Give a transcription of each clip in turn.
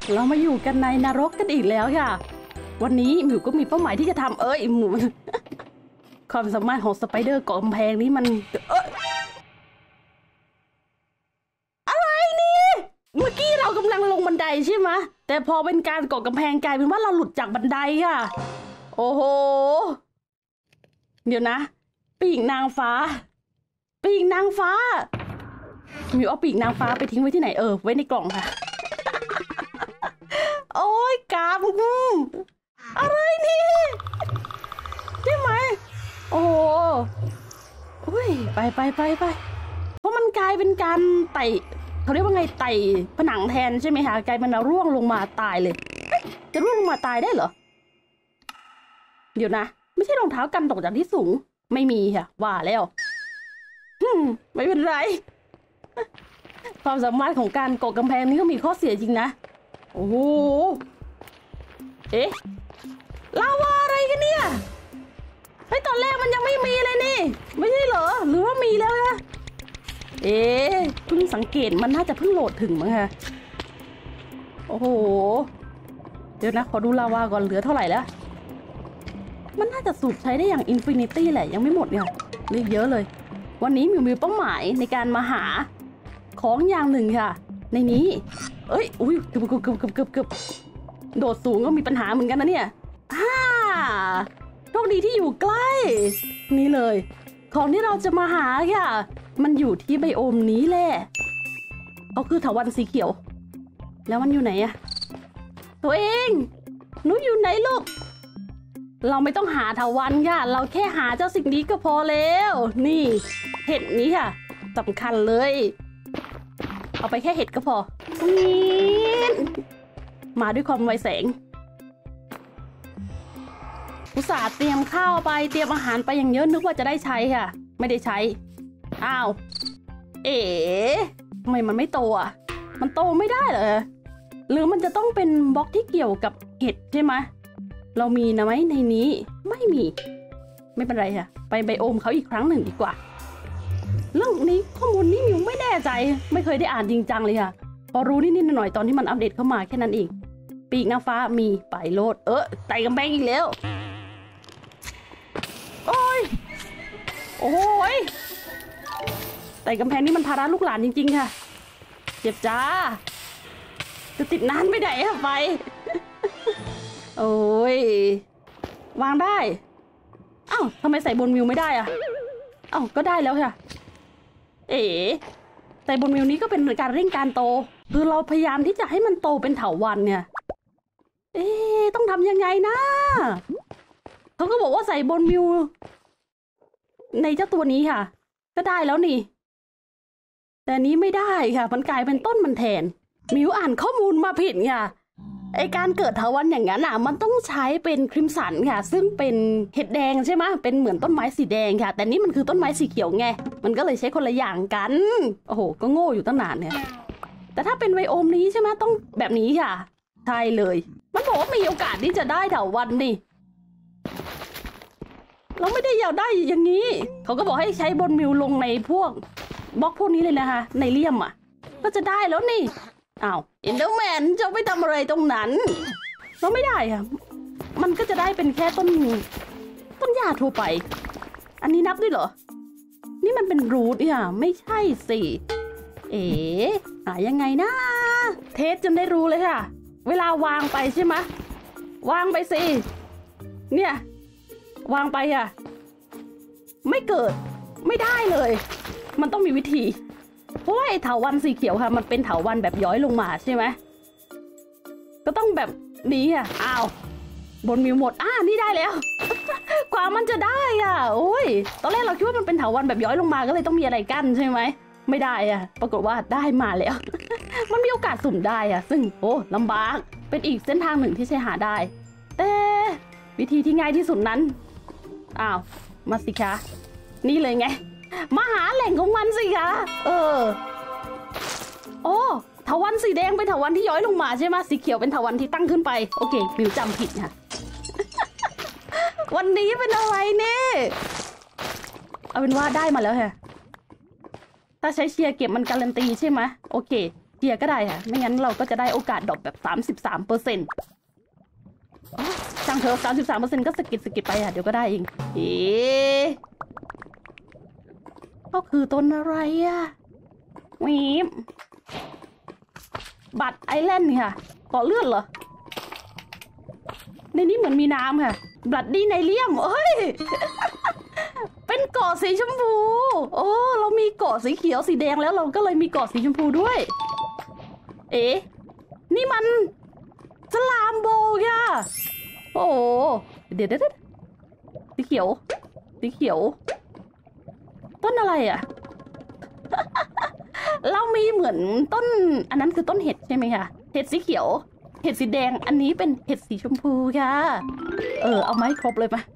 เรามาอยู่กันในนรกกันอีกแล้วค่ะวันนี้หมิวก็มีเป้าหมายที่จะทำหมูความสามารถของสไปเดอร์เกาะกำแพงนี้มันอะไรนี่เมื่อกี้เรากำลังลงบันไดใช่ไหมแต่พอเป็นการเกาะกำแพงกลายเป็นว่าเราหลุดจากบันไดค่ะโอ้โหเดี๋ยวนะปีกนางฟ้าปีกนางฟ้ามิวเอาปีกนางฟ้าไปทิ้งไว้ที่ไหนไว้ในกล่องค่ะโอ้ยกามอะไรนี่ใช่ไหมโอ้ยไปเพราะมันกลายเป็นการไต่เขาเรียกว่าไงไต่ผนังแทนใช่ไหมคะกลายเป็นร่วงลงมาตายเลยจะร่วงลงมาตายได้เหรอเดี๋ยวนะไม่ใช่รองเท้ากันตกจากที่สูงไม่มีค่ะว่าแล้วไม่เป็นไรความสามารถของการเกาะกำแพงนี้ก็มีข้อเสียจริงนะโอ้โหลาวาอะไรกันเนี่ยตอนแรกมันยังไม่มีเลยนี่ไม่ใช่เหรอหรือว่ามีแล้วนะเพิ่งสังเกตมันน่าจะเพิ่งโหลดถึงมั้งคะโอ้โหเดี๋ยวนะขอดูลาวาก่อนเหลือเท่าไหร่แล้วมันน่าจะสูบใช้ได้อย่างอินฟินิตี้แหละยังไม่หมดเนี่ยเหลือเยอะเลยวันนี้มิวมีเป้าหมายในการมาหาของอย่างหนึ่งค่ะในนี้อุ้ยเกือบโดดสูงก็มีปัญหาเหมือนกันนะเนี่ยโชคดีที่อยู่ใกล้นี่เลยของที่เราจะมาหาค่ะมันอยู่ที่ไบโอมนี้แหละก็คือเถาวัลย์สีเขียวแล้วมันอยู่ไหนอะตัวเองหนูอยู่ไหนลูกเราไม่ต้องหาเถาวัลย์ค่ะเราแค่หาเจ้าสิ่งนี้ก็พอแล้วนี่เห็ดนี้ค่ะสำคัญเลยเอาไปแค่เห็ดก็พอมาด้วยความไวแสงอุตส่าห์เตรียมข้าวไปเตรียมอาหารไปอย่างเยอะนึกว่าจะได้ใช้ค่ะไม่ได้ใช้อ้าวทำไมมันไม่โตอ่ะมันโตไม่ได้เหรอหรือมันจะต้องเป็นบล็อกที่เกี่ยวกับเห็ดใช่ไหมเรามีนะไหมในนี้ไม่มีไม่เป็นไรค่ะไปไบโอมเขาอีกครั้งหนึ่งดีกว่าเรื่องนี้ข้อมูลนี้มิวไม่แน่ใจไม่เคยได้อ่านจริงจังเลยค่ะพอรู้นิดๆหน่อยๆตอนที่มันอัปเดตเข้ามาแค่นั้นเองปีกนางฟ้ามีไปโลดไต่กำแพงอีกแล้วโอ้ยไต่กำแพงนี่มันภาระลูกหลานจริงๆค่ะเจ็บจ้าจะติดนานไม่ได้อะไปโอ้ยวางได้ทำไมใส่บนมิวไม่ได้อะก็ได้แล้วค่ะแต่บนมิวนี้ก็เป็นการเร่งการโตคือเราพยายามที่จะให้มันโตเป็นเถาวัลย์เนี่ยต้องทำยังไงนะเขาก็บอกว่าใส่บนมิวในเจ้าตัวนี้ค่ะก็ได้แล้วนี่แต่นี้ไม่ได้ค่ะมันกลายเป็นต้นมันแทนมิวอ่านข้อมูลมาผิดค่ะการเกิดเถาวัลย์อย่างนั้นมันต้องใช้เป็นคริมสันค่ะซึ่งเป็นเห็ดแดงใช่ไหมเป็นเหมือนต้นไม้สีแดงค่ะแต่นี่มันคือต้นไม้สีเขียวไงมันก็เลยใช้คนละอย่างกันโอ้โหก็โง่อยู่ตั้งนานเนี่ยแต่ถ้าเป็นไบโอมนี้ใช่ไหมต้องแบบนี้ค่ะใช่เลยมันบอกว่ามีโอกาสที่จะได้เถาวัลย์นี่เราไม่ได้อยากได้อย่างนี้เขาก็บอกให้ใช้บนมิวลงในพวกบล็อกพวกนี้เลยนะคะในเลี่ยมก็จะได้แล้วนี่เอ็นเดอร์แมนจะไปทำอะไรตรงนั้นเราไม่ได้ค่ะมันก็จะได้เป็นแค่ต้นหญ้าทั่วไปอันนี้นับด้วยเหรอนี่มันเป็นรูทค่ะไม่ใช่สิหายังไงนะเทสจนได้รู้เลยค่ะเวลาวางไปใช่ไหมวางไปสิเนี่ยวางไปค่ะไม่เกิดไม่ได้เลยมันต้องมีวิธีเพราะว่าเถาวัลย์สีเขียวค่ะมันเป็นเถาวัลย์แบบย้อยลงมาใช่ไหมก็ต้องแบบนี้บนมิวหมดนี่ได้แล้ว กว่ามันจะได้โอ้ยตอนแรกเราคิดว่ามันเป็นเถาวัลย์แบบย้อยลงมาก็เลยต้องมีอะไรกั้นใช่ไหมไม่ได้ปรากฏว่าได้มาแล้ว มันมีโอกาสสุ่มได้ซึ่งลำบากเป็นอีกเส้นทางหนึ่งที่ใช้หาได้แต่วิธีที่ง่ายที่สุดนั้นมาสิคะนี่เลยไงมาหาแหล่งของมันสิคะเถาวัลย์สีแดงเป็นเถาวัลย์ที่ย้อยลงมาใช่ไหมสีเขียวเป็นเถาวัลย์ที่ตั้งขึ้นไปโอเคมิวจำผิดค่ะ วันนี้เป็นอะไรเนี่ยเอาเป็นว่าได้มาแล้วค่ะถ้าใช้เชียร์เก็บมันการันตีใช่ไหมโอเคเคลียร์ก็ได้ค่ะไม่งั้นเราก็จะได้โอกาสดรอปแบบ33%ช่างเธอ33%ก็สกิดไปค่ะเดี๋ยวก็ได้เองก็คือต้นอะไรอ่ะวีบบัตรไอแลนด์ค่ะเกาะเลือดเหรอในนี้เหมือนมีน้ำค่ะบัตรดีไนเลียมเอ้ย เป็นเกาะสีชมพูโอ้เรามีเกาะสีเขียวสีแดงแล้วเราก็เลยมีเกาะสีชมพูด้วยเอ๊ะนี่มันสลามโบค่ะโอ้เดี๋ยวสีเขียวต้นอะไรอ่ะ เรามีเหมือนต้นอันนั้นคือต้นเห็ดใช่ไหมคะเห็ดสีเขียวเห็ดสีแดงอันนี้เป็นเห็ดสีชมพูค่ะเอามาให้ครบเลยปะ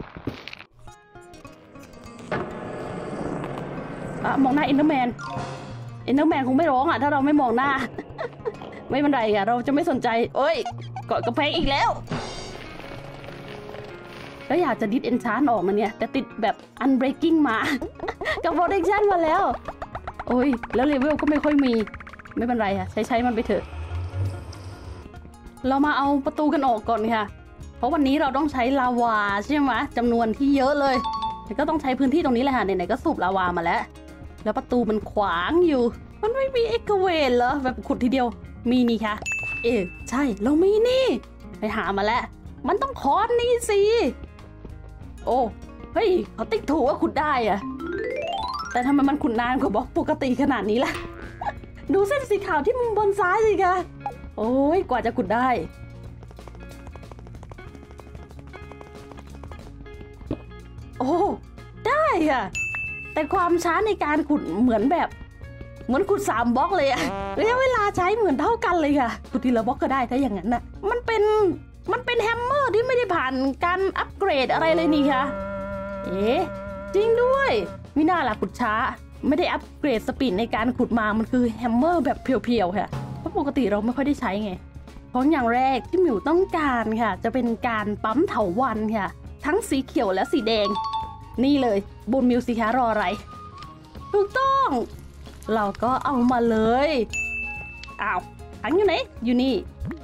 มองหน้าอินเตอร์แมนคงไม่ร้องอ่ะถ้าเราไม่มองหน้า ไม่เป็นไรค่ะเราจะไม่สนใจโอ้ยเกาะกระแพงอีกแล้วก็อยากจะดิสเอนชานออกมาเนี่ยแต่ติดแบบอันเบรกกิ้งมา กับโปรเทคชั่นมาแล้วโอ้ยแล้วเลเวลก็ไม่ค่อยมีไม่เป็นไรค่ะใช้มันไปเถอะเรามาเอาประตูกันออกก่อนค่ะเพราะวันนี้เราต้องใช้ลาวาใช่ไหมจำนวนที่เยอะเลยแต่ก็ต้องใช้พื้นที่ตรงนี้แหละค่ะไหนๆก็สูบลาวามาแล้วประตูมันขวางอยู่มันไม่มีเอ็กเวทเหรอแบบขุดทีเดียวมีนี่ค่ะใช่เรามีนี่ไปหามาแล้วมันต้องคอนนี่สิโอ้เฮ้ยเขาติ๊กถูกว่าขุดได้อะแต่ทำไมมันขุดนานกว่าบล็อกปกติขนาดนี้ล่ะ ดูเส้นสีขาวที่มุมบนซ้ายสิคะโอ้ยกว่าจะขุดได้โอ้ได้ค่ะแต่ความช้าในการขุดเหมือนขุด3 บล็อกเลยอะระยะเวลาใช้เหมือนเท่ากันเลยค่ะขุดทีละบล็อกก็ได้ถ้าอย่างนั้นน่ะมันเป็นแฮมเมอร์ที่ไม่ได้ผ่านการอัปเกรดอะไรเลยนี่ค่ะจริงด้วยไม่น่าล่ะขุดช้าไม่ได้อัปเกรดสปีดในการขุดมามันคือแฮมเมอร์แบบเพียวๆค่ะเพราะปกติเราไม่ค่อยได้ใช้ไงเพราะอย่างแรกที่หมิวต้องการค่ะจะเป็นการปั๊มเถาวัลย์ค่ะทั้งสีเขียวและสีแดงนี่เลยบนมิวสิคะรออะไรถูกต้องเราก็เอามาเลยอ้าวถังอยู่ไหนอยู่นี่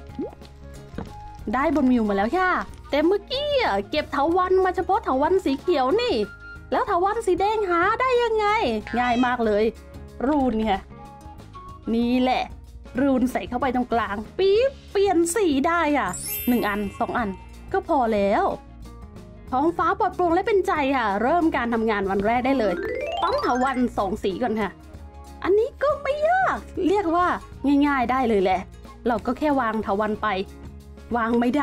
ได้บนมิวมาแล้วค่ะแต่เมื่อกี้เก็บเถาวัลย์มาเฉพาะเถาวัลย์สีเขียวนี่แล้วเถาวัลย์สีแดงหาได้ยังไงง่ายมากเลยรูนค่ะนี่แหละรูนใส่เข้าไปตรงกลางปี๊บเปลี่ยนสีได้ค่ะ1 อัน 2 อันก็พอแล้วท้องฟ้าปลอดโปร่งและเป็นใจค่ะเริ่มการทำงานวันแรกได้เลยปั๊มเถาวัลย์2 สีก่อนค่ะอันนี้ก็ไม่ยากเรียกว่าง่ายๆได้เลยแหละเราก็แค่วางเถาวัลย์ไปวางไม่ได้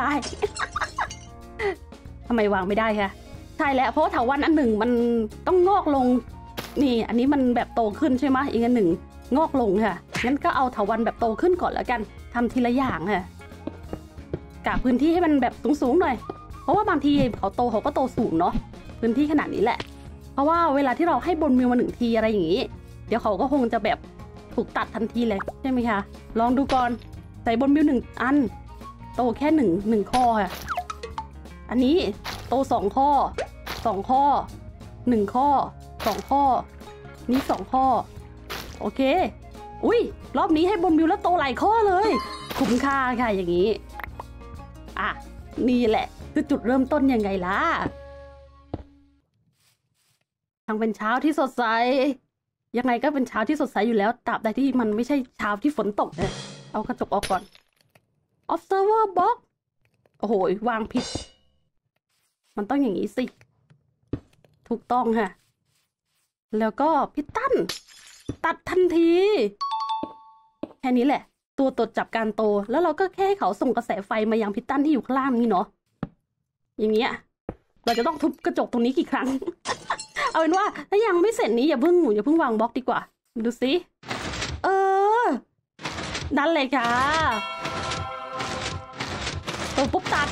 ทำไมวางไม่ได้คะใช่แล้วเพราะเถาวัลย์อันหนึ่งมันต้องงอกลงนี่อันนี้มันแบบโตขึ้นใช่ไหมอีกอันหนึ่งงอกลงค่ะงั้นก็เอาเถาวัลย์แบบโตขึ้นก่อนแล้วกันทำทีละอย่างค่ะกะพื้นที่ให้มันแบบสูงๆหน่อยเพราะว่าบางทีเขาก็โตสูงเนาะพื้นที่ขนาดนี้แหละเพราะว่าเวลาที่เราให้บนมิวมา1 ทีอะไรอย่างนี้เดี๋ยวเขาก็คงจะแบบถูกตัดทันทีเลยใช่ไหมคะลองดูก่อนใส่บนมิว1 อันโตแค่1 ข้อค่ะอันนี้โต2 ข้อ2 ข้อ1 ข้อ2 ข้อนี่2 ข้อโอเคอุ้ยรอบนี้ให้บนมิวแล้วโตหลายข้อเลยคุ้มค่าค่ะอย่างนี้นี่แหละคือจุดเริ่มต้นยังไงล่ะทั้งเป็นเช้าที่สดใสยังไงก็เป็นเช้าที่สดใสอยู่แล้วตราบใดที่มันไม่ใช่เช้าที่ฝนตกเนี่ยเอากระจกออกก่อน observer box โอ้โหวางผิดมันต้องอย่างนี้สิถูกต้องค่ะแล้วก็พิตตันตัดทันทีแค่นี้แหละตัวตรวจจับการโตแล้วเราก็แค่ให้เขาส่งกระแสไฟมายังพิตตันที่อยู่ข้างล่างนี้เนาะอย่างเงี้ยเราจะต้องทุบกระจกตรงนี้กี่ครั้ง เอาเป็นว่าถ้ายังไม่เสร็จนี้อย่าเพิ่งวางบล็อกดีกว่าดูสิดันเลยค่ะตัวปุ๊บตัด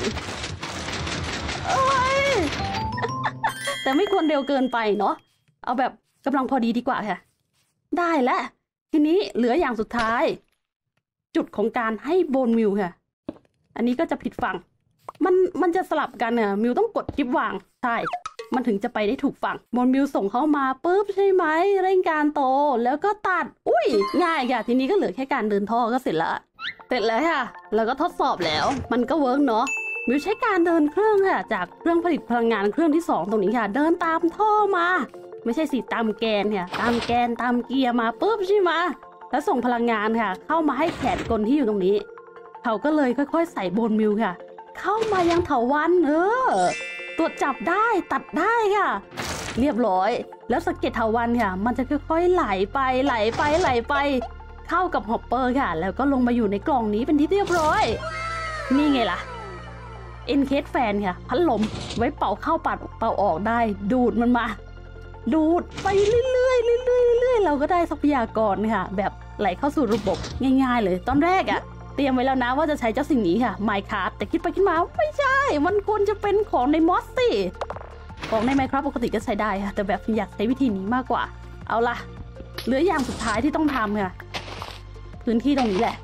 แต่ไม่ควรเร็วเกินไปเนาะเอาแบบกำลังพอดีดีกว่าค่ะได้แล้วทีนี้เหลืออย่างสุดท้ายจุดของการให้โบนมิวค่ะอันนี้ก็จะผิดฝั่งมันจะสลับกันมิวต้องกดจิ๊บวางใช่มันถึงจะไปได้ถูกฝั่งบนมิวส่งเข้ามาปุ๊บใช่ไหมเร่งการโตแล้วก็ตัดอุ้ยง่ายค่ะทีนี้ก็เหลือแค่การเดินท่อก็เสร็จแล้วค่ะแล้วก็ทดสอบแล้วมันก็เวิร์กเนาะมิวใช้การเดินเครื่องค่ะจากเครื่องผลิตพลังงานเครื่องที่2ตรงนี้ค่ะเดินตามท่อมาไม่ใช่สิตามแกนค่ะตามแกนตามเกียร์มาปุ๊บใช่ไหมแล้วส่งพลังงานค่ะเข้ามาให้แขนกลที่อยู่ตรงนี้เขาก็เลยค่อยๆใส่โบนมิวค่ะเข้ามายังเถาวัลย์ตรวจจับได้ตัดได้ค่ะเรียบร้อยแล้วสะเก็ดเถาวัลย์ค่ะมันจะค่อยๆไหลไปเข้ากับฮอปเปอร์ค่ะแล้วก็ลงมาอยู่ในกล่องนี้เป็นที่เรียบร้อยนี่ไงล่ะเอ็นเคสแฟนค่ะพัดลมไว้เป่าเข้าปัดเป่าออกได้ดูดมันมาดูดไปเรื่อยๆเราก็ได้ทรัพยากรค่ะแบบไหลเข้าสู่ระบบง่ายๆเลยตอนแรกอะเตรียมไว้แล้วนะว่าจะใช้เจ้าสิ่งนี้ค่ะ Minecraft แต่คิดไปคิดมาไม่ใช่มันควรจะเป็นของในมอสสิของใน Minecraft ปกติก็ใช้ได้ค่ะแต่แบบอยากใช้วิธีนี้มากกว่าเอาล่ะเหลืออย่างสุดท้ายที่ต้องทำค่ะพื้นที่ตรงนี้แหละ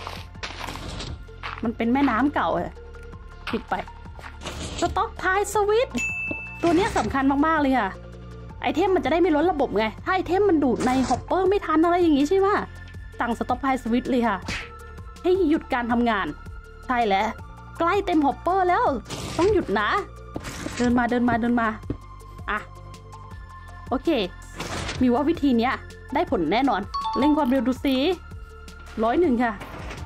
มันเป็นแม่น้ำเก่าอะปิดไปสต็อกพายสวิตตัวนี้สำคัญมากๆเลยค่ะไอเทมมันจะได้ไม่ล้นระบบไงถ้าไอเทมมันดูดในฮอปเปอร์ไม่ทันอะไรอย่างนี้ใช่ไหมสั่งสต็อกพายสวิตเลยค่ะให้หยุดการทำงานใช่แล้วใกล้เต็มฮอปเปอร์แล้วต้องหยุดนะเดินมาอ่ะโอเคมีว่าวิธีเนี้ยได้ผลแน่นอนเร่งความเร็วดูสิ101ค่ะ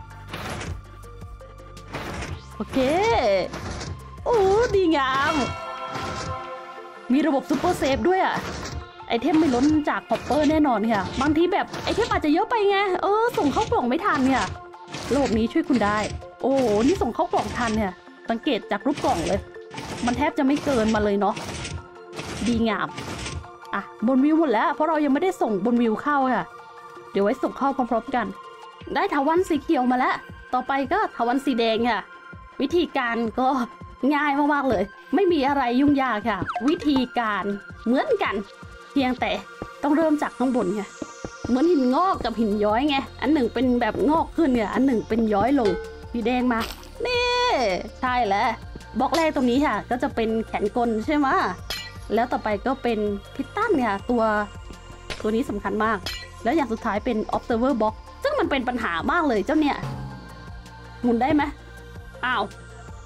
โอเคโอ้ดีงามมีระบบซูเปอร์เซฟด้วยอ่ะไอเทมไม่ล้นจากฮอปเปอร์แน่นอนค่ะบางทีแบบไอเทมอาจจะเยอะไปไงส่งเข้ากล่องไม่ทันเนี่ยระบบนี้ช่วยคุณได้โอ้นี่ส่งเข้ากล่องทันเนี่ยสังเกตจากรูปกล่องเลยมันแทบจะไม่เกินมาเลยเนาะดีงามอ่ะบนวิวหมดแล้วเพราะเรายังไม่ได้ส่งบนวิวเข้าค่ะเดี๋ยวไว้ส่งเข้าพร้อมๆกันได้ถาวัลย์สีเขียวมาแล้วต่อไปก็ถาวัลย์สีแดงค่ะวิธีการก็ง่ายมากๆเลยไม่มีอะไรยุ่งยากค่ะวิธีการเหมือนกันเพียงแต่ต้องเริ่มจากข้างบนค่ะเหมือนหินงอกกับหินย้อยไงอันหนึ่งเป็นแบบงอกขึ้นเนี่ยอันหนึ่งเป็นย้อยลงสีแดงมานี่ใช่แล้วบล็อกแรกตรงนี้ค่ะก็จะเป็นแขนกลใช่ไหมแล้วต่อไปก็เป็นพิตตันเนี่ยตัวนี้สำคัญมากแล้วอย่างสุดท้ายเป็น observer box ซึ่งมันเป็นปัญหามากเลยเจ้าเนี่ยหมุนได้ไหมอ้าว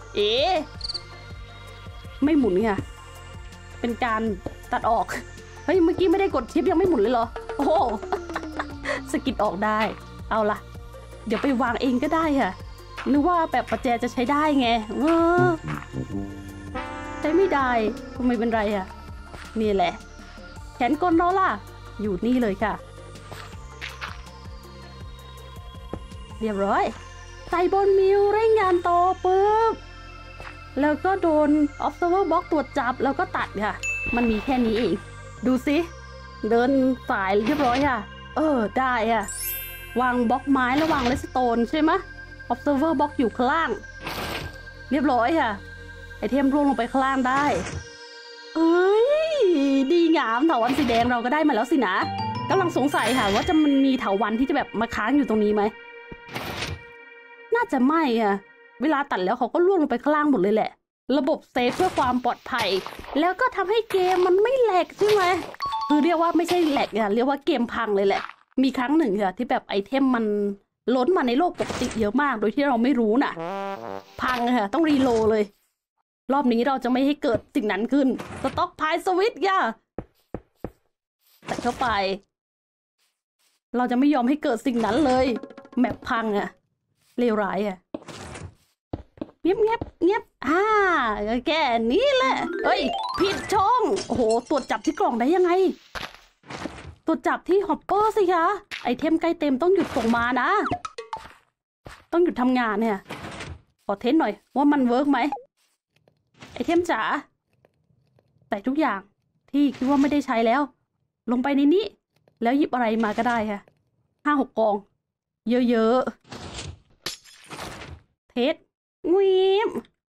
ไม่หมุนค่ะเป็นการตัดออกเฮ้ยเมื่อกี้ไม่ได้กดชิปยังไม่หมุนเลยเหรอโอ้โห สกิดออกได้เอาล่ะเดี๋ยวไปวางเองก็ได้ค่ะนึกว่าแบบประแจจะใช้ได้ไงใช้ไม่ได้ก็ไม่เป็นไรค่ะนี่แหละแขนกลเราล่ะอยู่นี่เลยค่ะเรียบร้อยใส่บนมิวเร่งงานโตปุ๊บแล้วก็โดน observer box ตรวจจับแล้วก็ตัดค่ะมันมีแค่นี้เองดูสิเดินสายเรียบร้อยค่ะได้ค่ะวางบล็อกไม้แล้ววางเลสโตนใช่ไหม observer box อยู่ข้างล่างเรียบร้อยค่ะไอเทมร่วงลงไปข้างล่างได้ดีงามเถาวัลย์สีแดงเราก็ได้มาแล้วสินะกำลังสงสัยค่ะว่ามันมีเถาวัลย์ที่จะแบบมาค้างอยู่ตรงนี้ไหมน่าจะไม่อ่ะเวลาตัดแล้วเขาก็ล่วงลงไปข้างล่างหมดเลยแหละระบบเซฟเพื่อความปลอดภัยแล้วก็ทำให้เกมมันไม่แหลกใช่ไหมคือเรียกว่าไม่ใช่แหลกอ่ะเรียกว่าเกมพังเลยแหละมีครั้งหนึ่งค่ะที่แบบไอเทมมันล้นมาในโลกปกติเยอะมากโดยที่เราไม่รู้น่ะพังค่ะต้องรีโหลดเลยรอบนี้เราจะไม่ให้เกิดสิ่งนั้นขึ้นสต็อกพายสวิตช์ค่ะใส่เข้าไปเราจะไม่ยอมให้เกิดสิ่งนั้นเลยแมปพังอะเลวร้ายอะเงียบแค่นี้แหละเฮ้ยผิดช่องโอ้โหตรวจจับที่กล่องได้ยังไงตรวจจับที่ฮอปเปอร์สิคะไอเทมใกล้เต็มต้องหยุดส่งมานะต้องหยุดทำงานเนี่ยขอเทสหน่อยว่ามันเวิร์กไหมไอเทมจ๋าใส่ทุกอย่างที่คิดว่าไม่ได้ใช้แล้วลงไปในนี้แล้วหยิบอะไรมาก็ได้ค่ะ5-6 กองเยอะๆเทสงวีบ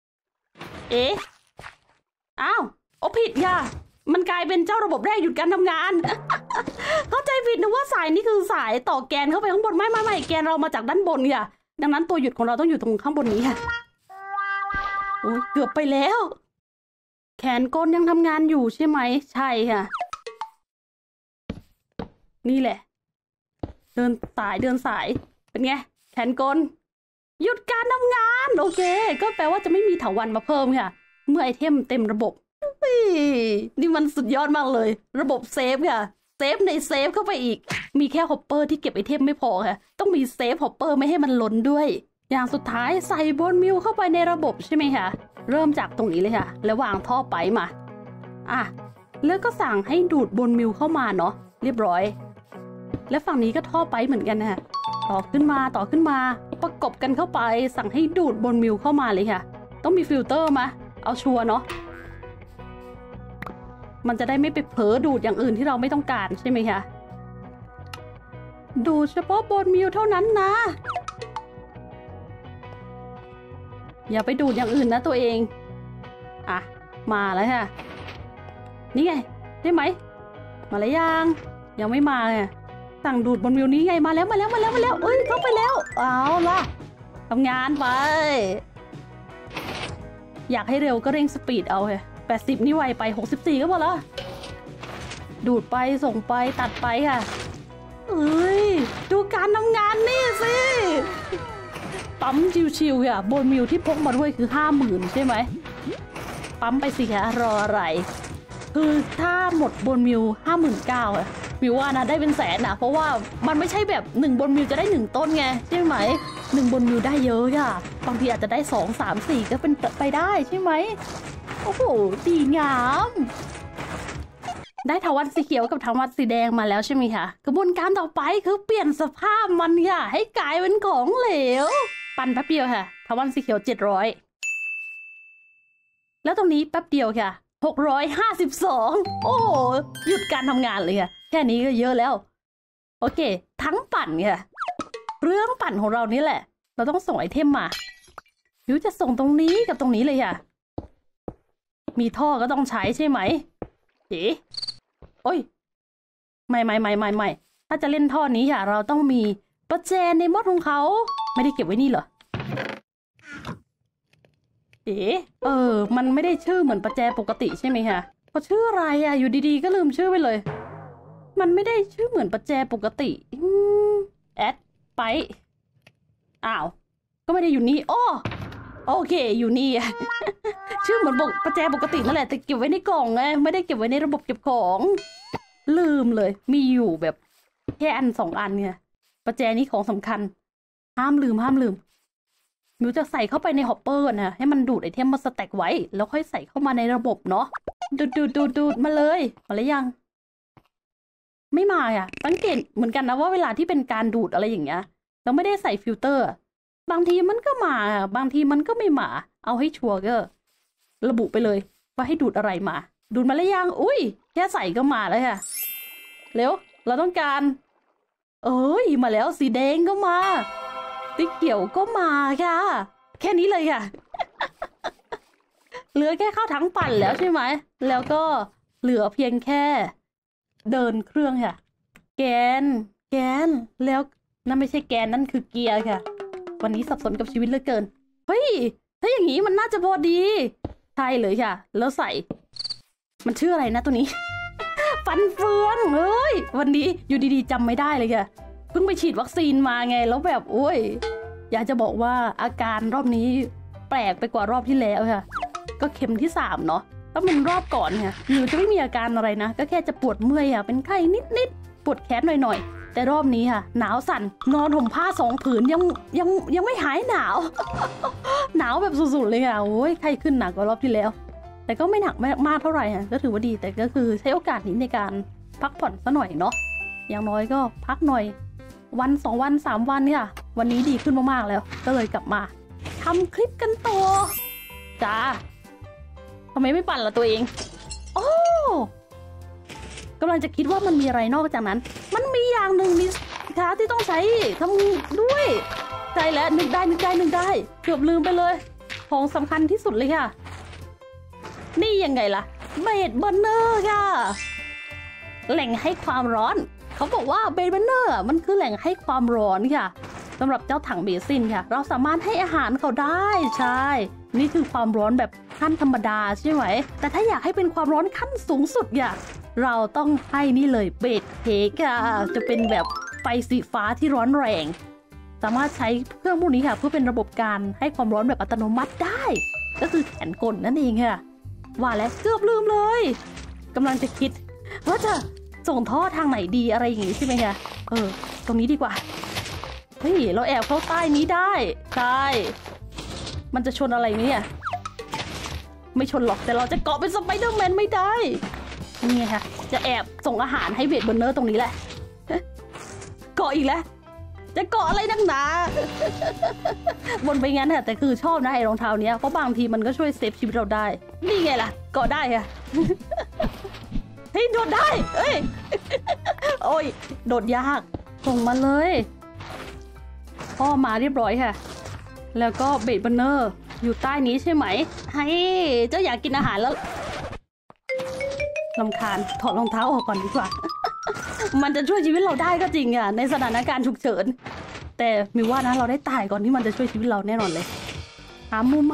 อ้าวผิดค่ะมันกลายเป็นเจ้าระบบแรกหยุดการทำงาน เข้าใจผิดนึกว่าสายนี่คือสายต่อแกนเข้าไปข้างบนไม่แกนเรามาจากด้านบนค่ะดังนั้นตัวหยุดของเราต้องอยู่ตรงข้างบนนี้ค่ะโอ้ยเกือบไปแล้วแขนกลยังทำงานอยู่ใช่ไหมใช่ค่ะนี่แหละเดินสายเป็นไงแขนกลหยุดการทำงานโอเคก็แปลว่าจะไม่มีเถาวัลย์มาเพิ่มค่ะเมื่อไอเทมเต็มระบบนี่มันสุดยอดมากเลยระบบเซฟค่ะเซฟในเซฟเข้าไปอีกมีแค่ฮอปเปอร์ที่เก็บไอเทมไม่พอค่ะต้องมีเซฟฮอปเปอร์ไม่ให้มันล้นด้วยอย่างสุดท้ายใส่โบนมิลเข้าไปในระบบใช่ไหมคะเริ่มจากตรงนี้เลยค่ะแล้ววางท่อไปมาแล้วก็สั่งให้ดูดโบนมิลเข้ามาเนาะเรียบร้อยและฝั่งนี้ก็ท่อไปเหมือนกันค่ะต่อขึ้นมาประกบกันเข้าไปสั่งให้ดูดโบนมิลเข้ามาเลยค่ะต้องมีฟิลเตอร์มาเอาชัวร์เนาะมันจะได้ไม่ไปเผลอดูดอย่างอื่นที่เราไม่ต้องการใช่ไหมคะดูดเฉพาะโบนมิลเท่านั้นนะอย่าไปดูดอย่างอื่นนะตัวเองมาแล้วค่ะนี่ไงได้ไหมมาแล้วยังไม่มาไงสั่งดูดบนวิวนี้ไงมาแล้วเอ้ยเข้าไปแล้วเอาล่ะทำงานไปอยากให้เร็วก็เร่งสปีดเอาค่ะ80นี่ไวไป64ก็พอแล้วดูดไปส่งไปตัดไปค่ะเอ้ยดูการทำงานนี่สิปั๊มชิวๆค่ะบนมิวที่พกมาด้วยคือ50,000ใช่ไหมปั๊มไปสิคะรออะไรคือถ้าหมดบนมิว59,000มิวว่านะได้เป็นแสนนะเพราะว่ามันไม่ใช่แบบ1บนมิวจะได้1ต้นไงใช่ไหม1บนมิวได้เยอะค่ะบางทีอาจจะได้2 3 4ก็เป็นไปได้ใช่ไหมโอ้โหดีงามได้เถาวัลย์สีเขียวกับเถาวัลย์สีแดงมาแล้วใช่ไหมคะกระบวนการต่อไปคือเปลี่ยนสภาพมันค่ะให้กลายเป็นของเหลวปั่นแป๊บเดียวค่ะเถาวัลย์สีเขียว700แล้วตรงนี้แป๊บเดียวค่ะ652โอ้หยุดการทำงานเลยค่ะแค่นี้ก็เยอะแล้วโอเคทั้งปั่นค่ะเรื่องปั่นของเรานี่แหละเราต้องส่งไอเทมมายูจะส่งตรงนี้กับตรงนี้เลยค่ะมีท่อก็ต้องใช้ใช่ไหมโอ้ยไม่ถ้าจะเล่นท่อนี้ค่ะเราต้องมีประแจในมดของเขาไม่ได้เก็บไว้นี่เหรอมันไม่ได้ชื่อเหมือนประแจปกติใช่ไหมคะเพราะชื่ออะไรอยู่ดีๆก็ลืมชื่อไปเลยมันไม่ได้ชื่อเหมือนประแจปกติแอดไปก็ไม่ได้อยู่นี่โอเคอยู่นี่ ชื่อเหมือนประแจปกตินั่นแหละแต่เก็บไว้ในกล่องไงไม่ได้เก็บไว้ในระบบเก็บของลืมเลยมีอยู่แบบแค่2 อันเนี่ยประแจนี้ของสำคัญห้ามลืมมิวจะใส่เข้าไปในฮอปเปอร์นะให้มันดูดไอเทมมาสแต็กไว้แล้วค่อยใส่เข้ามาในระบบเนาะดูดมาเลยมาแล้วยังไม่มาสังเกตเหมือนกันนะว่าเวลาที่เป็นการดูดอะไรอย่างเงี้ยเราไม่ได้ใส่ฟิลเตอร์บางทีมันก็มาบางทีมันก็ไม่มาเอาให้ชัวร์ก็ระบุไปเลยว่าให้ดูดอะไรมาดูดมาแล้วยังอุ้ยแค่ใส่ก็มาแล้วค่ะเร็วเราต้องการมาแล้วสีแดงก็มาสีเขียวก็มาค่ะแค่นี้เลยค่ะ เหลือแค่เข้าถังปั่นแล้วใช่ไหมแล้วก็เหลือเพียงแค่เดินเครื่องค่ะแกนแล้วนั่นไม่ใช่แกนนั่นคือเกียร์ค่ะวันนี้สับสนกับชีวิตเหลือเกินเฮ้ยถ้าอย่างนี้มันน่าจะพอดีใช่เลยค่ะแล้วใส่มันชื่ออะไรนะตัวนี้ ฟันเฟืองเฮ้ยวันนี้อยู่ดีๆจำไม่ได้เลยค่ะเพิ่งไปฉีดวัคซีนมาไงแล้วแบบอยากจะบอกว่าอาการรอบนี้แปลกไปกว่ารอบที่แล้วค่ะก็เข็มที่3เนาะถ้าเป็นรอบก่อนค่ะหนูจะไม่มีอาการอะไรนะก็แค่จะปวดเมื่อยค่ะเป็นไข้นิดปวดแขนหน่อยแต่รอบนี้ค่ะหนาวสั่นนอนห่มผ้า2 ผืนยังไม่หายหนาว หนาวแบบสุดๆเลยค่ะไข้ขึ้นหนักกว่ารอบที่แล้วแต่ก็ไม่หนักมากเท่าไหร่ค่ะก็ถือว่าดีแต่ก็คือใช้โอกาสนี้ในการพักผ่อนซะหน่อยเนาะอย่างน้อยก็พักหน่อยวัน2 วัน3 วันเนี่ยวันนี้ดีขึ้นมากๆแล้วก็เลยกลับมาทำคลิปกันต่อจ้าทำไมไม่ปั่นล่ะตัวเองกำลังจะคิดว่ามันมีอะไรนอกจากนั้นมันมีอย่างหนึ่งมีค้าที่ต้องใช้ทำด้วยใช่แล้วนึกได้เกือบลืมไปเลยของสำคัญที่สุดเลยค่ะนี่ยังไงล่ะเบดเบอร์เนอร์ค่ะแหล่งให้ความร้อนเขาบอกว่าเบดเบอร์เนอร์มันคือแหล่งให้ความร้อนค่ะสำหรับเจ้าถังเบซินค่ะเราสามารถให้อาหารเขาได้ใช่นี่คือความร้อนแบบขั้นธรรมดาใช่ไหมแต่ถ้าอยากให้เป็นความร้อนขั้นสูงสุดเนี่ยเราต้องให้นี่เลยเบสเค้กค่ะจะเป็นแบบไฟสีฟ้าที่ร้อนแรงสามารถใช้เครื่องพวกนี้ค่ะเพื่อเป็นระบบการให้ความร้อนแบบอัตโนมัติได้ก็คือแขนกลนั่นเองค่ะว่าแล้วเกือบลืมเลยกำลังจะคิดว่าจะส่งท่อทางไหนดีอะไรอย่างงี้ใช่ไหมคะตรงนี้ดีกว่าเฮ้ยเราแอบเข้าใต้นี้ได้ใช่มันจะชนอะไรไหมเนี่ยไม่ชนหรอกแต่เราจะเกาะเป็นสไปเดอร์แมนไม่ได้นี่ไงค่ะจะแอบส่งอาหารให้เบดเบอร์เนอร์ตรงนี้แหละเกาะอีกแล้วจะเกาะอะไรนักหนาบนไปงั้นค่ะแต่คือชอบนะไอ้รองเท้าเนี้ยเพราะบางทีมันก็ช่วยเซฟชีวิตเราได้นี่ไงล่ะเกาะได้ค่ะเฮ้ยโดดได้เอ้ยโอ้ยโดดยากส่งมาเลยพ่อมาเรียบร้อยค่ะแล้วก็เบดเบอร์เนอร์อยู่ใต้นี้ใช่ไหมให้เจ้าอยากกินอาหารแล้วรำคาญถอดรองเท้าออกก่อนดีกว่า มันจะช่วยชีวิตเราได้ก็จริงอ่ะในสถานการณ์ฉุกเฉินแต่มิวว่านะเราได้ตายก่อนที่มันจะช่วยชีวิตเราแน่นอนเลยหามุม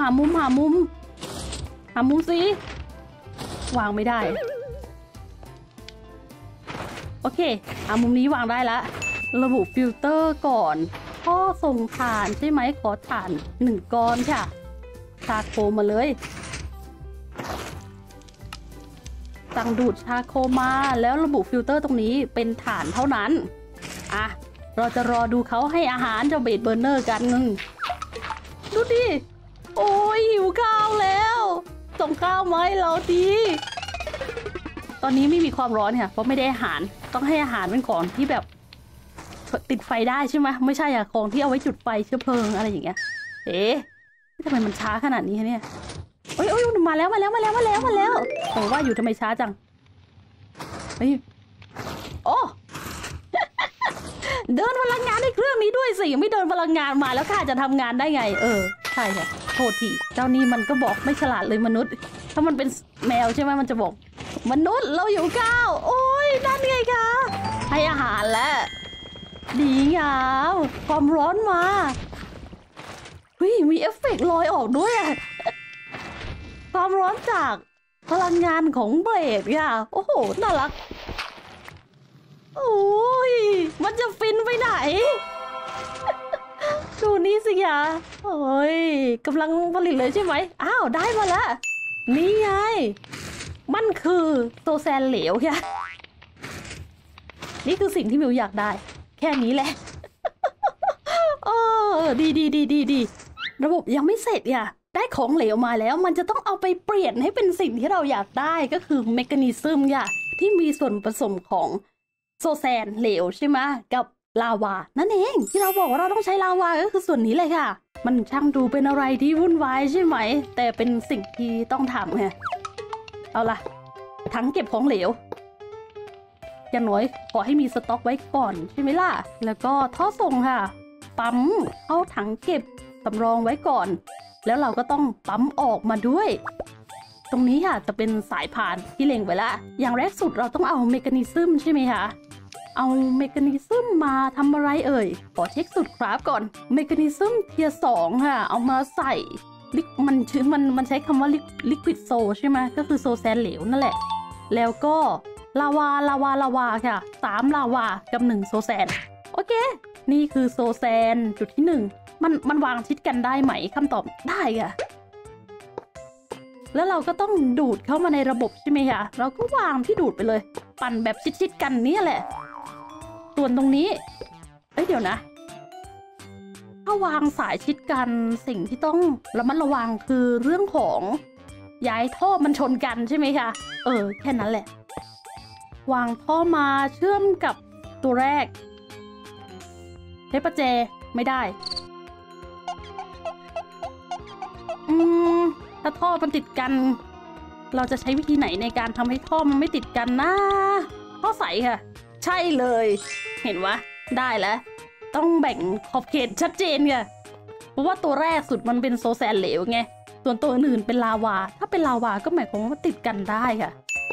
สิวางไม่ได้โอเคมุมนี้วางได้ละระบุฟิลเตอร์ก่อนท่อส่งถ่านใช่ไหมขอถ่าน1ก้อนค่ะชาโคมาเลยสั่งดูดชาโคมาแล้วระบุฟิลเตอร์ตรงนี้เป็นถ่านเท่านั้นเราจะรอดูเขาให้อาหารเจ้าเบดเบอร์เนอร์กันดูดิโอ้ยหิวข้าวแล้วส่งข้าวมาให้เราดีตอนนี้ไม่มีความร้อนค่ะเพราะไม่ได้อาหารต้องให้อาหารเป็นของที่แบบติดไฟได้ใช่ไหมไม่ใช่ของที่เอาไว้จุดไฟเชื้อเพลิงอะไรอย่างเงี้ยทำไมมันช้าขนาดนี้เนี่ยโอ้ยมาแล้วโอ้ว่าอยู่ทำไมช้าจังโอ้ เดินพลังงานในเครื่องนี้ด้วยสิไม่เดินพลังงานมาแล้วข้าจะทำงานได้ไงใช่ค่ะโทษทีเจ้านี่มันก็บอกไม่ฉลาดเลยมนุษย์ถ้ามันเป็นแมวใช่ไหมมันจะบอกมนุษย์เราอยู่ก้าวโอ้ยนั่นไงคะให้อาหารแล้วดีงามความร้อนมามีเอฟเฟกต์ลอยออกด้วยความร้อนจากพลังงานของเบรดค่ะโอ้โหน่ารักโอ้ยมันจะฟินไปไหนดูนี่สิคะโอ้ยกำลังผลิตเลยใช่ไหมได้มาแล้วนี่ไงมันคือโซแซนเหลวค่ะนี่คือสิ่งที่มิวอยากได้แค่นี้แหละดีระบบยังไม่เสร็จอ่ะได้ของเหลวมาแล้วมันจะต้องเอาไปเปลี่ยนให้เป็นสิ่งที่เราอยากได้ก็คือเมคานิซึมค่ะที่มีส่วนผสมของโซแซนเหลวใช่ไหมกับลาวานั่นเองที่เราบอกว่าเราต้องใช้ลาวาก็คือส่วนนี้เลยค่ะมันช่างดูเป็นอะไรที่วุ่นวายใช่ไหมแต่เป็นสิ่งที่ต้องทำไงเอาล่ะถังเก็บของเหลวอย่างน้อยขอให้มีสต็อกไว้ก่อนใช่ไหมล่ะแล้วก็ท่อส่งค่ะปั๊มเข้าถังเก็บสำรองไว้ก่อนแล้วเราก็ต้องปั๊มออกมาด้วยตรงนี้ค่ะจะเป็นสายผ่านที่เล็งไว้ละอย่างแรกสุดเราต้องเอาเมคานิซึมใช่ไหมคะเอาเมคานิซึมมาทำอะไรขอเช็คสุดครับก่อนเมคานิซึมเทียร์2ค่ะเอามาใส่มันใช้คำว่าลิควิดโซใช่ไหมก็คือโซแซนเหลวนั่นแหละแล้วก็ลาวาค่ะ3ลาวากับ1โซแซนโอเคนี่คือโซแซนจุดที่1มันวางชิดกันได้ไหมคำตอบได้ค่ะแล้วเราก็ต้องดูดเข้ามาในระบบใช่ไหมคะเราก็วางที่ดูดไปเลยปั่นแบบชิดกันนี่แหละส่วนตรงนี้เดี๋ยวนะถ้าวางสายชิดกันสิ่งที่ต้องระมัดระวังคือเรื่องของย้ายท่อมันชนกันใช่ไหมคะแค่นั้นแหละวางท่อมาเชื่อมกับตัวแรกใช้ประแจไม่ได้ถ้าท่อมันติดกันเราจะใช้วิธีไหนในการทำให้ท่อมันไม่ติดกันนะท่อใสค่ะใช่เลยเห็นวะได้แล้วต้องแบ่งขอบเขตชัดเจนค่ะเพราะว่าตัวแรกสุดมันเป็นโซแซนเหลวไงส่วนตัวอื่นเป็นลาวาถ้าเป็นลาวาก็หมายความว่าติดกันได้ค่ะ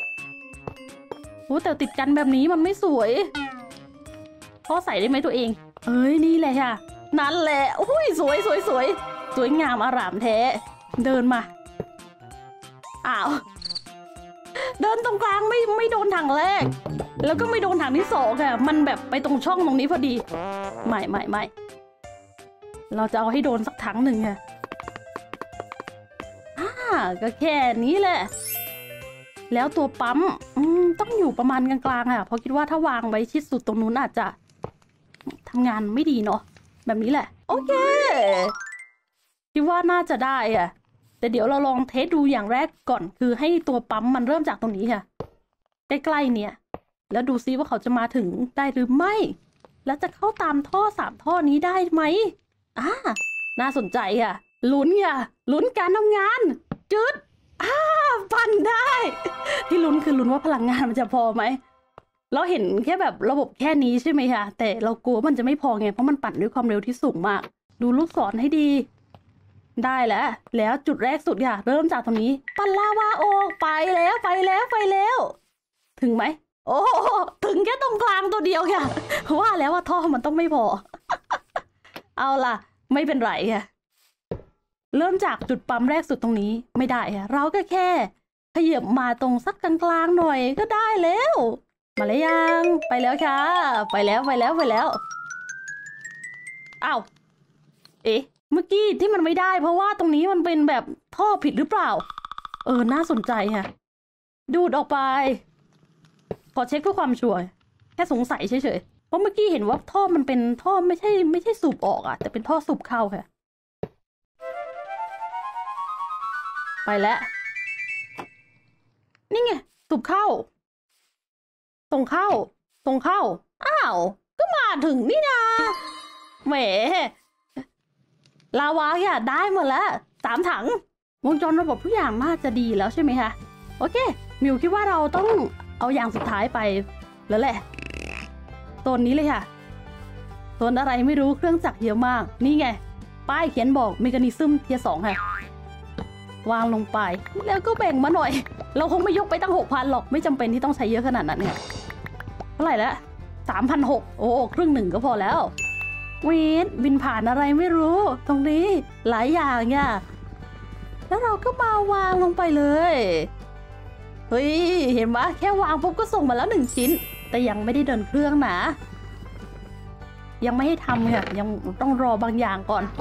แต่ติดกันแบบนี้มันไม่สวยท่อใสได้ไหมตัวเองนี่เลยค่ะนั่นแหละอุ้ยสวยสวยงามอร่ามแท้เดินมาอ้าวเดินตรงกลางไม่โดนถังแรกแล้วก็ไม่โดนถังที่สองค่ะมันแบบไปตรงช่องตรงนี้พอดีไม่เราจะเอาให้โดนสักถังหนึ่งค่ะก็แค่นี้แหละแล้วตัวปั๊มต้องอยู่ประมาณกลางๆค่ะเพราะคิดว่าถ้าวางไว้ชิดสุดตรงนู้นอาจจะทำงานไม่ดีเนาะแบบนี้แหละโอเคคิดว่าน่าจะได้อ่ะแต่เดี๋ยวเราลองเทสดูอย่างแรกก่อนคือให้ตัวปั๊มมันเริ่มจากตรงนี้ค่ะใกล้ๆเนี่ยแล้วดูซิว่าเขาจะมาถึงได้หรือไม่แล้วจะเข้าตามท่อ3ท่อนี้ได้ไหมน่าสนใจอ่ะลุ้นค่ะลุ้นการทำงานจุดปั่นได้ที่ลุ้นคือลุ้นว่าพลังงานมันจะพอไหมเราเห็นแค่แบบระบบแค่นี้ใช่ไหมคะแต่เรากลัวมันจะไม่พอไงเพราะมันปั่นด้วยความเร็วที่สูงมากดูลูกศรให้ดีได้แล้วจุดแรกสุดค่ะเริ่มจากตรงนี้ปั่นลาวาโอไปแล้วถึงไหมโอ้ถึงแค่ตรงกลางตัวเดียวค่ะว่าแล้วว่าท่อมันต้องไม่พอ เอาล่ะไม่เป็นไรค่ะเริ่มจากจุดปั๊มแรกสุดตรงนี้ไม่ได้ค่ะเราก็แค่ขยับมาตรงสักกลางๆหน่อยก็ได้แล้วมาแล้วยังไปแล้วค่ะไปแล้วอ้าวเอ๊ะเมื่อกี้ที่มันไม่ได้เพราะว่าตรงนี้มันเป็นแบบท่อผิดหรือเปล่าน่าสนใจค่ะดูดออกไปขอเช็คเพื่อความชัวร์แค่สงสัยเฉยๆเพราะเมื่อกี้เห็นว่าท่อมันเป็นท่อไม่ใช่สูบออกแต่เป็นท่อสูบเข้าค่ะไปแล้วนี่ไงสูบเข้าตรงเข้าอ้าวก็มาถึงนี่นะแหมลาวาค่ะได้หมดแล้ว3ถังวงจรระบบทุกอย่างน่าจะดีแล้วใช่ไหมคะโอเคมิวคิดว่าเราต้องเอาอย่างสุดท้ายไปแล้วแหละโซนนี้เลยค่ะโซนอะไรไม่รู้เครื่องจักรเยอะมากนี่ไงป้ายเขียนบอกเมกานิซึมเทียร์ 2ค่ะวางลงไปแล้วก็แบ่งมาหน่อยเราคงไม่ยกไปตั้ง 6,000 หรอกไม่จำเป็นที่ต้องใช้เยอะขนาดนั้นเนี่ยเท่าไหร่แล้ว 3,600 โอ้ครึ่งหนึ่งก็พอแล้ววินผ่านอะไรไม่รู้ตรงนี้หลายอย่างเนี่ยแล้วเราก็มาวางลงไปเลยเฮ้ยเห็นไหมแค่วางปุ๊บก็ส่งมาแล้ว1ชิ้นแต่ยังไม่ได้เดินเครื่องนะยังไม่ให้ทำค่ะยังต้องรอบางอย่างก่อน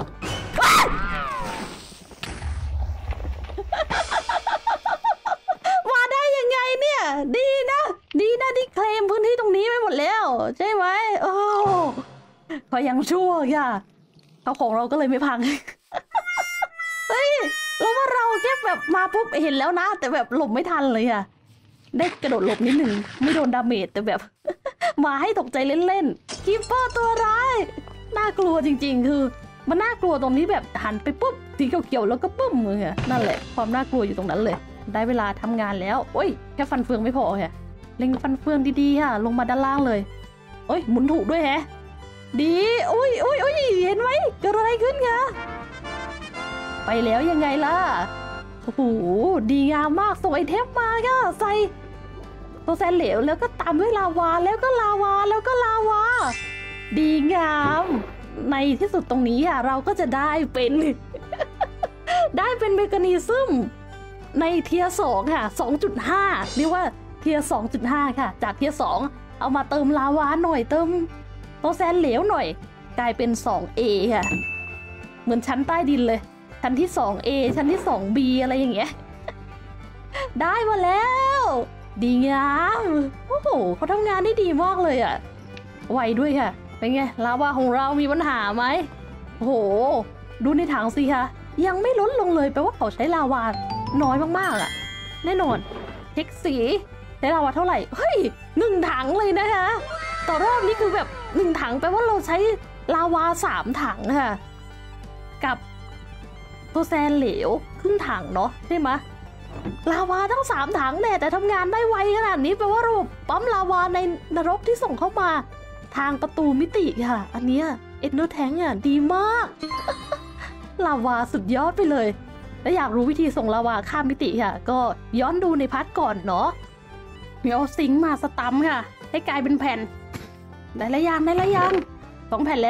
มาได้ยังไงเนี่ยดีนะที่เคลมพื้นที่ตรงนี้ไปหมดแล้วใช่ไหมโอ้พอยังชั่วค่ะเขาของเราก็เลยไม่พัง เฮ้ยแล้วว่าเราแค่แบบมาปุ๊บเห็นแล้วนะแต่แบบหลบไม่ทันเลยค่ะได้กระโดดหลบนิดหนึ่งไม่โดนดาเมจแต่แบบ มาให้ตกใจเล่นๆคีปเปอร์ตัวร้ายน่ากลัวจริงๆคือมันน่ากลัวตรงนี้แบบหันไปปุ๊บสีเขียวๆแล้วก็ปุ้มเลยค่ะนั่นแหละความน่ากลัวอยู่ตรงนั้นเลยได้เวลาทำงานแล้วโอ้ยแค่ฟันเฟืองไม่พอค่ะเล็งฟันเฟืองดีๆค่ะลงมาด้านล่างเลยโอ้ยหมุนถูกด้วยแฮะดีอุ้ยเห็นไหมเกิดอะไรขึ้นคะไปแล้วยังไงล่ะโอ้โหดีงามมากส่งไอเทมมาค่ะใส่ตัวแซนเหลวแล้วก็ตามด้วยลาวาแล้วก็ลาวาดีงามในที่สุดตรงนี้ค่ะเราก็จะได้เป็น ได้เป็นเมกานิซึมในเทียร์ 2ค่ะ 2.5 เรียกว่าเทียร์ 2.5 ค่ะจากเทียร์ 2เอามาเติมลาวาหน่อยเติมตัวแซนเหลวหน่อยกลายเป็น 2A ค่ะเหมือนชั้นใต้ดินเลยชั้นที่ 2A ชั้นที่ 2B อะไรอย่างเงี้ย ได้มาแล้วดีงามโอ้โหเขาทำงานได้ดีมากเลยอ่ะไวด้วยค่ะเป็นไงลาวาของเรามีปัญหาไหมโอ้โหดูในถังสิคะยังไม่ลดลงเลยแปลว่าเขาใช้ลาวาน้อยมากๆอ่ะแน่นอนเช็คสีใช้ลาวาเท่าไหร่เฮ้ย1 ถังเลยนะคะต่อรอบนี้คือแบบ1 ถังแปลว่าเราใช้ลาวา3 ถังค่ะกับตัวแซนเหลวครึ่งถังเนาะใช่ไหมลาวาทั้ง3 ถังเนี่ยแต่ทำงานได้ไวขนาดนี้แปลว่าระบบปั๊มลาวาในนรกที่ส่งเข้ามาทางประตูมิติค่ะอันเนี้ยเอ็นเดอร์แทงอ่ะดีมาก ลาวาสุดยอดไปเลยและอยากรู้วิธีส่งลาวาข้ามมิติค่ะก็ย้อนดูในพาร์ทก่อนเนาะเอาซิงค์มาสตัมค่ะให้กลายเป็นแผ่นได้ละยัง2 แผ่นแล้ว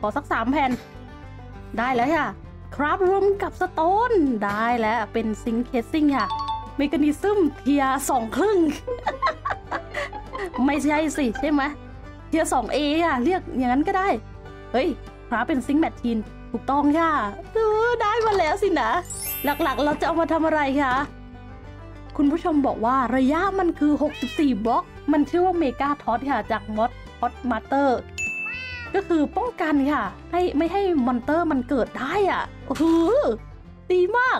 ขอสัก3แผ่นได้แล้วค่ะครับรวมกับสโตนได้แล้วเป็นซิงค์เคสซิ่งค่ะเมกานิซึมเทีย2 ครึ่ง ไม่ใช่สิใช่ไหมเทีย 2A อ่ะเรียกอย่างนั้นก็ได้เฮ้ยครับเป็นซิงค์แมชชีนถูกต้องค่ะได้มาแล้วสินะหลักๆเราจะเอามาทำอะไรคะคุณผู้ชมบอกว่าระยะมันคือ64บล็อกมันชื่อว่าเมกาท็อตค่ะจากมอดท็อตมาสเตอร์ก็คือป้องกันค่ะให้ไม่ให้มอนเตอร์มันเกิดได้อ่ะดีมาก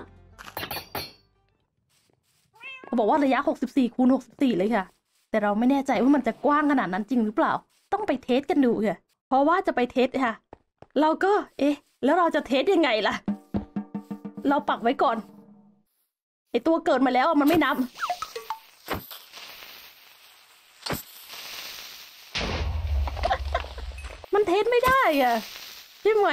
เขาบอกว่าระยะ64 คูณ 64เลยค่ะแต่เราไม่แน่ใจว่ามันจะกว้างขนาดนั้นจริงหรือเปล่าต้องไปเทสกันดูค่ะเพราะว่าจะไปเทสค่ะเราก็แล้วเราจะเทสยังไงล่ะเราปักไว้ก่อนไอตัวเกิดมาแล้วมันไม่นับมันเทสไม่ได้อะใช่ไหม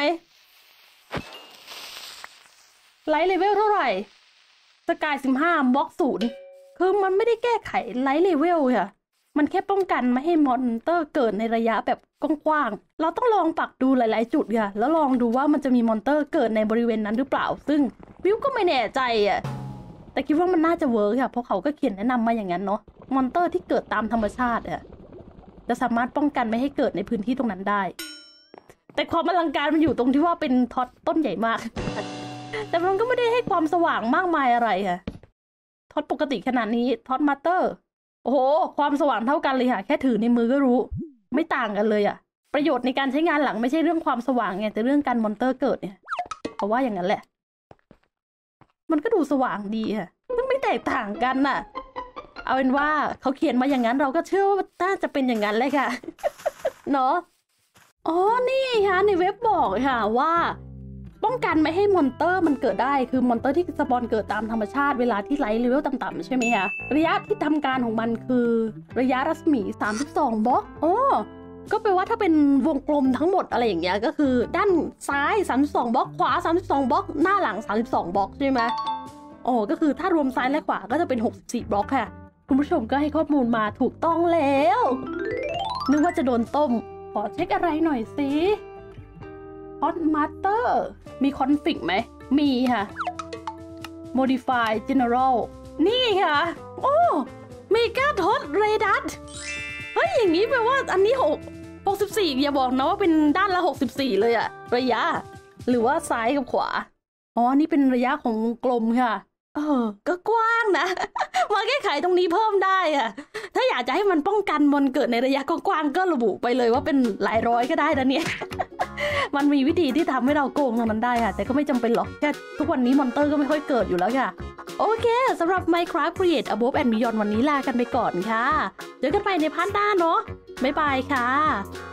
ไลท์เลเวลเท่าไหร่สกาย15บล็อก0คือมันไม่ได้แก้ไขไลท์เลเวลค่ะมันแค่ป้องกันไม่ให้มอนเตอร์เกิดในระยะแบบกว้างๆเราต้องลองปักดูหลายๆจุดค่ะแล้วลองดูว่ามันจะมีมอนเตอร์เกิดในบริเวณนั้นหรือเปล่าซึ่งวิวก็ไม่แน่ใจอ่ะแต่คิดว่ามันน่าจะเวิร์กค่ะเพราะเขาก็เขียนแนะนำมาอย่างนั้นเนาะมอนเตอร์ที่เกิดตามธรรมชาติอะจะสามารถป้องกันไม่ให้เกิดในพื้นที่ตรงนั้นได้แต่ความอลังการมันอยู่ตรงที่ว่าเป็นท็อตต้นใหญ่มาก แต่มันก็ไม่ได้ให้ความสว่างมากมายอะไรค่ะท็อตปกติขนาดนี้ท็อตมาสเตอร์โอ้โหความสว่างเท่ากันเลยค่ะแค่ถือในมือก็รู้ไม่ต่างกันเลยอะประโยชน์ในการใช้งานหลังไม่ใช่เรื่องความสว่างไงแต่เรื่องการมอนเตอร์เกิดเนี่ยเพราะว่าอย่างนั้นแหละมันก็ดูสว่างดีค่ะมันไม่แตกต่างกันน่ะเอาเป็นว่าเขาเขียนมาอย่างนั้นเราก็เชื่อว่าน่าจะเป็นอย่างนั้นเลยค่ะ เนาะอ๋อนี่ค่ะในเว็บบอกค่ะว่าป้องกันไม่ให้มอนเตอร์มันเกิดได้คือมอนเตอร์ที่สปอนเกิดตามธรรมชาติเวลาที่ไลท์เลเวลต่ำๆใช่ไหมคะระยะที่ทำการของมันคือระยะรัศมี32บล็อกอ๋อก็แปลว่าถ้าเป็นวงกลมทั้งหมดอะไรอย่างเงี้ยก็คือด้านซ้าย32บล็อกขวา32บล็อกหน้าหลัง32บล็อกใช่ไหมอ๋อก็คือถ้ารวมซ้ายและขวาก็จะเป็น64บล็อกค่ะคุณผู้ชมก็ให้ข้อมูลมาถูกต้องแล้วนึกว่าจะโดนต้มขอเช็คอะไรหน่อยสิฮอตมาสเตอร์มีคอนฟิกไหมมีค่ะ modify general นี่ค่ะโอ้เมกาท็อตเรดัสเฮ้ยอย่างนี้แปลว่าอันนี้64อย่าบอกนะว่าเป็นด้านละ64เลยอะระยะหรือว่าซ้ายกับขวาอ๋อนี่เป็นระยะของวงกลมค่ะก็กว้างนะ มาแก้ไขตรงนี้เพิ่มได้อะถ้าอยากจะให้มันป้องกันมอนเกิดในระยะกว้างๆก็ระบุไปเลยว่าเป็นหลายร้อยก็ได้นะเนี่ย มันมีวิธีที่ทำให้เราโกงตรงนั้นได้ค่ะแต่ก็ไม่จำเป็นหรอกแค่ทุกวันนี้มอนเตอร์ก็ไม่ค่อยเกิดอยู่แล้วค่ะโอเคสำหรับ Minecraft Create Above and Beyond วันนี้ลากันไปก่อนค่ะเจอกันใหม่ในพาร์ทหน้าเนาะบ๊ายบายค่ะ